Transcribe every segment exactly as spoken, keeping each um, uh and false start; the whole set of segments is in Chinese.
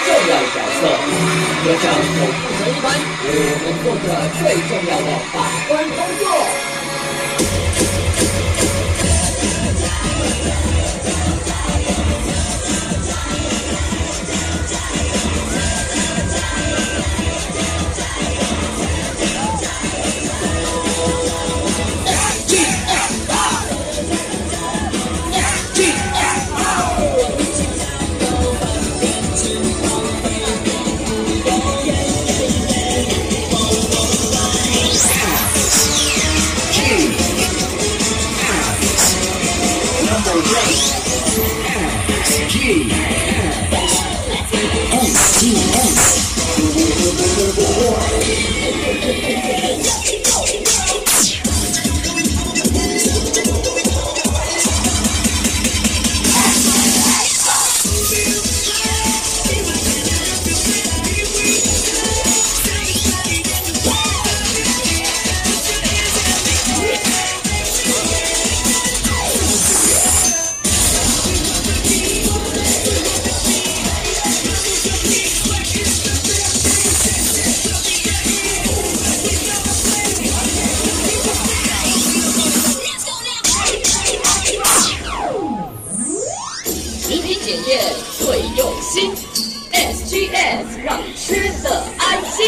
重要角色，就像守护神一般，为我们做着最重要的把关工作。食品检验最用心 ，S G S 让你吃得安心。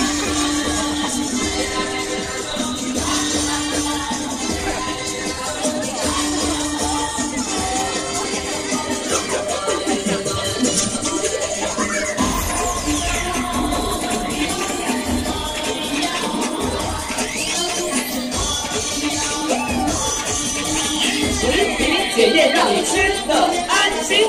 食品检验让你吃得安心。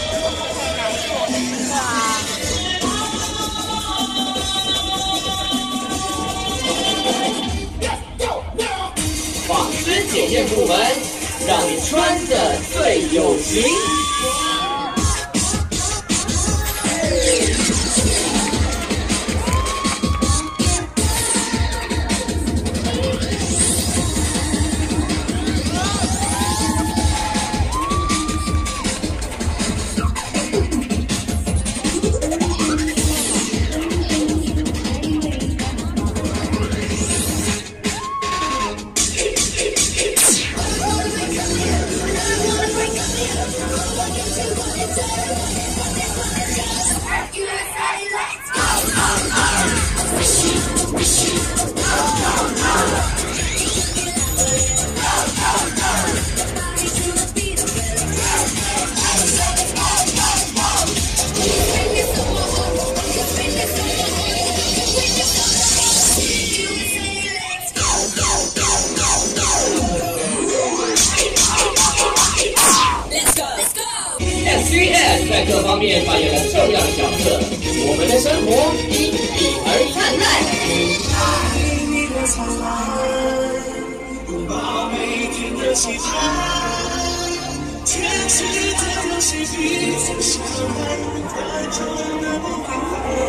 纺织检验部门让你穿得最有型。S G S 在各方面扮演了重要的角色，我们的生活因你而灿烂。爱你的灿烂，拥抱每天的期盼，天气的游戏彼此相爱，单纯的不会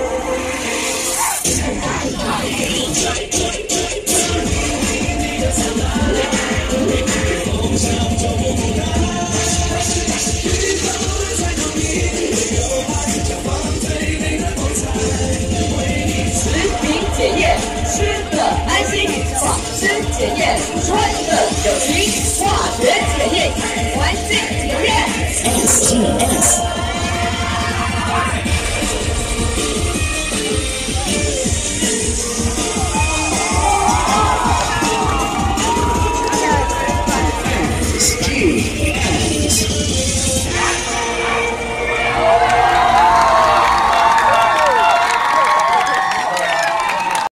你的灿烂，梦想中不敢。食品检验，吃得安心，纺织检验，穿